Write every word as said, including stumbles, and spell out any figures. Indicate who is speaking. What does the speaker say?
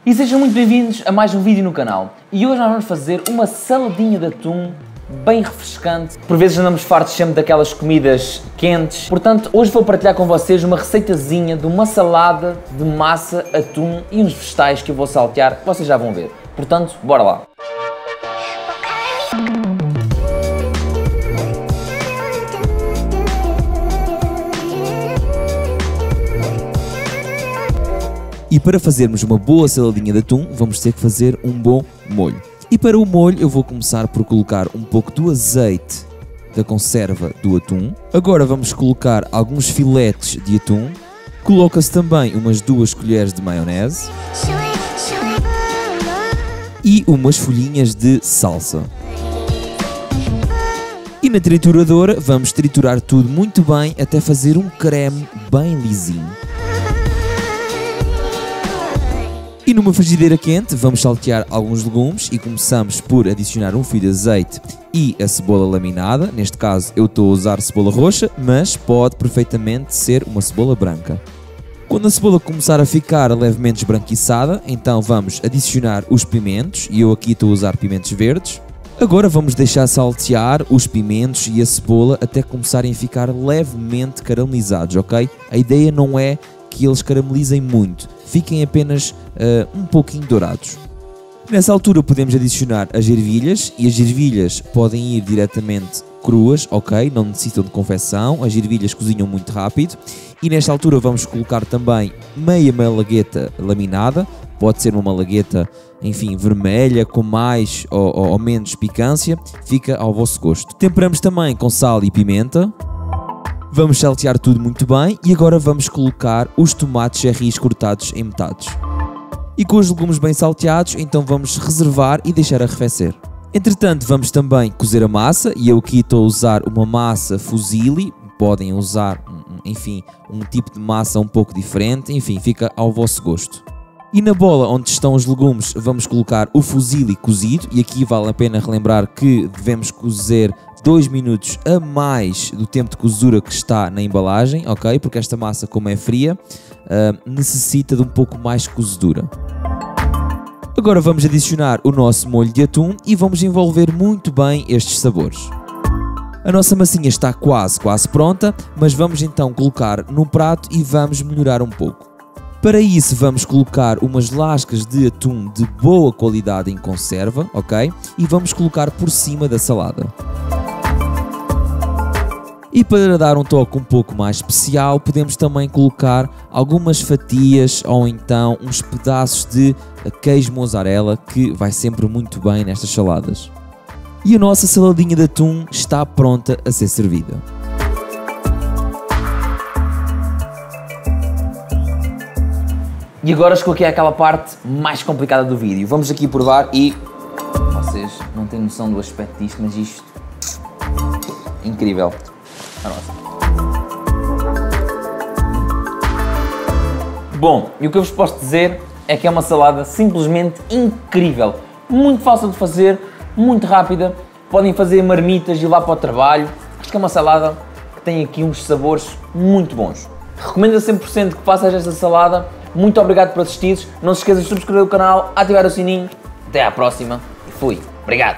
Speaker 1: E sejam muito bem-vindos a mais um vídeo no canal. E hoje nós vamos fazer uma saladinha de atum bem refrescante. Por vezes andamos fartos sempre daquelas comidas quentes. Portanto, hoje vou partilhar com vocês uma receitazinha de uma salada de massa, atum e uns vegetais que eu vou saltear, que vocês já vão ver. Portanto, bora lá.
Speaker 2: E para fazermos uma boa saladinha de atum, vamos ter que fazer um bom molho. E para o molho eu vou começar por colocar um pouco do azeite da conserva do atum. Agora vamos colocar alguns filetes de atum. Coloca-se também umas duas colheres de maionese. E umas folhinhas de salsa. E na trituradora vamos triturar tudo muito bem até fazer um creme bem lisinho. E numa frigideira quente vamos saltear alguns legumes e começamos por adicionar um fio de azeite e a cebola laminada. Neste caso eu estou a usar cebola roxa, mas pode perfeitamente ser uma cebola branca. Quando a cebola começar a ficar levemente esbranquiçada, então vamos adicionar os pimentos, e eu aqui estou a usar pimentos verdes. Agora vamos deixar saltear os pimentos e a cebola até começarem a ficar levemente caramelizados, ok? A ideia não é que eles caramelizem muito, fiquem apenas uh, um pouquinho dourados. Nessa altura podemos adicionar as ervilhas, e as ervilhas podem ir diretamente cruas, ok? Não necessitam de confecção, as ervilhas cozinham muito rápido. E nesta altura vamos colocar também meia malagueta laminada, pode ser uma malagueta, enfim, vermelha, com mais ou, ou, ou menos picância, fica ao vosso gosto. Temperamos também com sal e pimenta. Vamos saltear tudo muito bem e agora vamos colocar os tomates cherries cortados em metades. E com os legumes bem salteados, então vamos reservar e deixar arrefecer. Entretanto, vamos também cozer a massa, e eu aqui estou a usar uma massa fusilli. Podem usar, enfim, um tipo de massa um pouco diferente, enfim, fica ao vosso gosto. E na bola onde estão os legumes vamos colocar o fusilli cozido, e aqui vale a pena relembrar que devemos cozer dois minutos a mais do tempo de cozedura que está na embalagem, ok? Porque esta massa, como é fria, uh, necessita de um pouco mais de cozedura. Agora vamos adicionar o nosso molho de atum e vamos envolver muito bem estes sabores. A nossa massinha está quase, quase pronta, mas vamos então colocar num prato e vamos melhorar um pouco. Para isso vamos colocar umas lascas de atum de boa qualidade em conserva, ok? E vamos colocar por cima da salada. E para dar um toque um pouco mais especial, podemos também colocar algumas fatias ou então uns pedaços de queijo mozzarella, que vai sempre muito bem nestas saladas. E a nossa saladinha de atum está pronta a ser servida.
Speaker 1: E agora chegou aqui àquela parte mais complicada do vídeo. Vamos aqui provar e... vocês não têm noção do aspecto disto, mas isto... incrível. A nossa. Bom, e o que eu vos posso dizer é que é uma salada simplesmente incrível. Muito fácil de fazer, muito rápida. Podem fazer marmitas e ir lá para o trabalho. Acho que é uma salada que tem aqui uns sabores muito bons. Recomendo a cem por cento que faças esta salada. Muito obrigado por assistires. Não se esqueças de subscrever o canal, ativar o sininho. Até à próxima e fui. Obrigado.